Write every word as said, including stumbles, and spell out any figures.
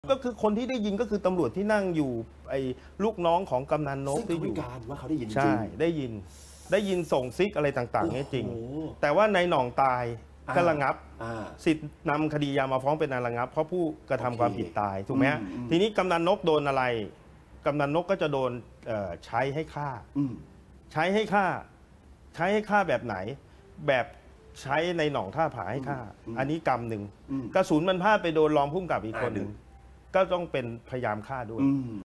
ก็คือคนที่ได้ยินก็คือตำรวจที่นั่งอยู่ไอ้ลูกน้องของกำนันนกที่อยู่การว่าเขาได้ยินจริงใช่ได้ยินได้ยินส่งซิกอะไรต่างๆนี่จริงแต่ว่าในหน่องตายก็ระงับสิทธิ์นำคดียามาฟ้องเป็นการระงับเพราะผู้กระทำความผิดตายถูกไหมทีนี้กำนันนกโดนอะไรกำนันนกก็จะโดนใช้ให้ฆ่าใช้ให้ฆ่าใช้ให้ฆ่าแบบไหนแบบใช้ในหนองท่าผาให้ฆ่าอันนี้กรรมหนึ่งกระสุนมันพลาดไปโดนรองผู้กำกับอีกคนหนึ่งก็ต้องเป็นพยายามฆ่าด้วย